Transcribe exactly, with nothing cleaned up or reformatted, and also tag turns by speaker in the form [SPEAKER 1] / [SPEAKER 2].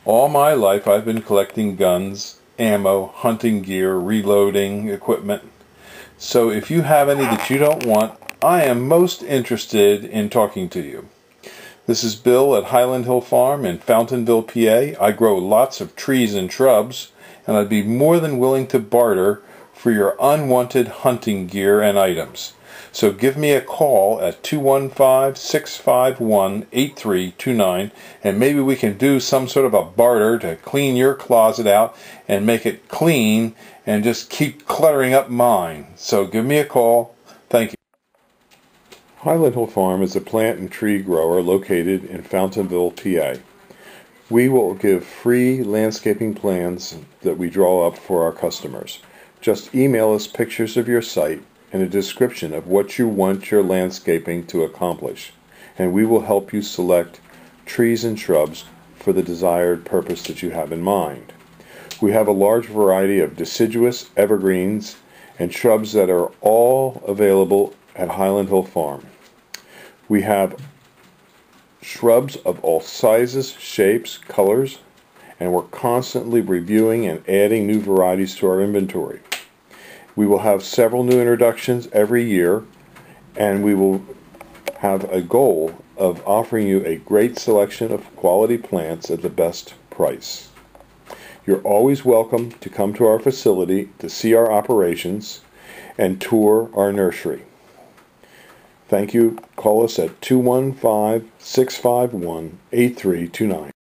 [SPEAKER 1] All my life I've been collecting guns, ammo, hunting gear, reloading equipment. So if you have any that you don't want, I am most interested in talking to you. This is Bill at Highland Hill Farm in Fountainville, P A. I grow lots of trees and shrubs, and I'd be more than willing to barter for your unwanted hunting gear and items. So give me a call at two one five, six five one, eight three two nine, and maybe we can do some sort of a barter to clean your closet out and make it clean and just keep cluttering up mine. So give me a call. Thank you. Highland Hill Farm is a plant and tree grower located in Fountainville, P A. We will give free landscaping plans that we draw up for our customers. Just email us pictures of your site and a description of what you want your landscaping to accomplish, and we will help you select trees and shrubs for the desired purpose that you have in mind. We have a large variety of deciduous, evergreens, and shrubs that are all available at Highland Hill Farm. We have shrubs of all sizes, shapes, colors, and we're constantly reviewing and adding new varieties to our inventory. We will have several new introductions every year, and we will have a goal of offering you a great selection of quality plants at the best price. You're always welcome to come to our facility to see our operations and tour our nursery. Thank you. Call us at two one five, six five one, eight three two nine.